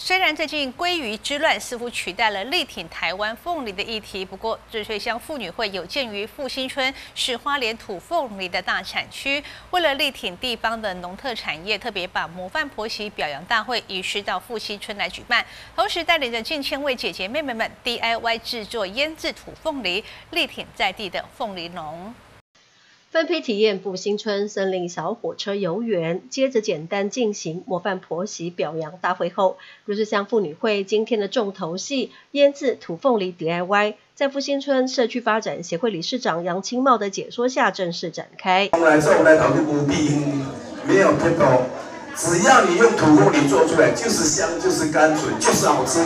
虽然最近鲑鱼之乱似乎取代了力挺台湾凤梨的议题，不过瑞穗乡妇女会有鉴于复兴村是花莲土凤梨的大产区，为了力挺地方的农特产业，特别把模范婆媳表扬大会移师到复兴村来举办，同时带领着近千位姐姐妹妹们 DIY 制作腌制土凤梨，力挺在地的凤梨农。 分批体验复兴村森林小火车游园，接着简单进行模范婆媳表扬大会后，瑞穗乡妇女会今天的重头戏腌制土凤梨 DIY， 在复兴村社区发展协会理事长杨清茂的解说下正式展开。 我们来考虑无避没有偏头，只要你用土凤梨做出来，就是香，就是甘醇，就是好吃。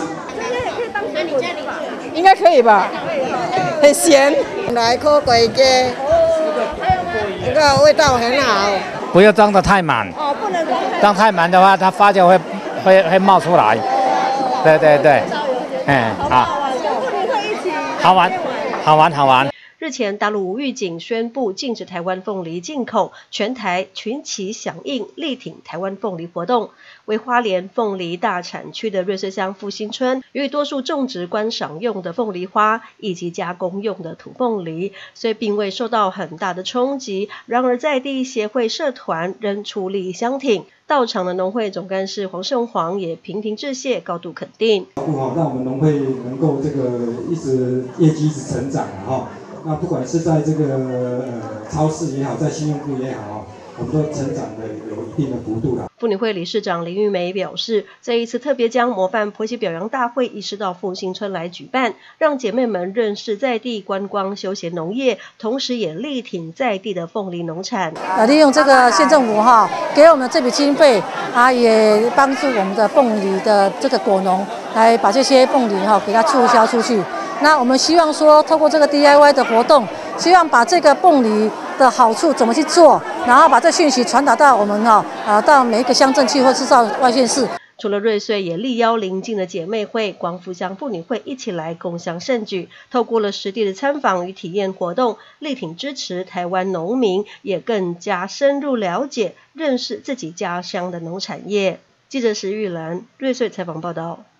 应该可以吧？很咸， 来颗粿鸡。这个味道很好， 不要装得太满哦，不能装太满的话，它发酵会冒出来。对对对，好，好玩。 日前，大陆无预警宣布禁止台湾凤梨进口，全台群起响应力挺台湾凤梨活动。为花莲凤梨大产区的瑞穗乡复兴村，由于多数种植观赏用的凤梨花以及加工用的土凤梨，所以并未受到很大的冲击。然而，在地协会社团仍出力相挺。到场的农会总干事黄胜煌也频频致谢，高度肯定。 让我们农会能够这个业绩一直成长哈。那不管是在这个超市也好，在信用部也好，我们都成长的有一定的幅度了。 妇女会理事长林玉梅表示，这一次特别将模范婆媳表扬大会移师到复兴村来举办，让姐妹们认识在地观光休闲农业，同时也力挺在地的凤梨农产。 利用这个县政府给我们这笔经费也帮助我们的凤梨的这个果农来把这些凤梨给它促销出去。那我们希望说，透过这个 DIY 的活动，希望把这个凤梨的好处怎么去做，然后把这讯息传达到我们到每一个乡镇去，或是到外县市。 除了瑞穗，也力邀邻近的姐妹会、光复乡妇女会一起来共襄盛举。透过了实地的参访与体验活动，力挺支持台湾农民，也更加深入了解、认识自己家乡的农产业。记者石玉兰，瑞穗采访报道。